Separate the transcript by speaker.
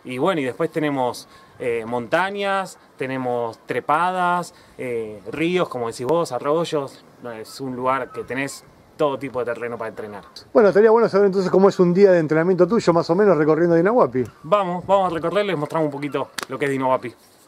Speaker 1: Y bueno, y después tenemos montañas, tenemos trepadas, ríos, como decís vos, arroyos. Es un lugar que tenés todo tipo de terreno para entrenar.
Speaker 2: Bueno, estaría bueno saber entonces cómo es un día de entrenamiento tuyo, más o menos recorriendo Dinahuapi.
Speaker 1: Vamos a recorrer, les mostramos un poquito lo que es Dinahuapi.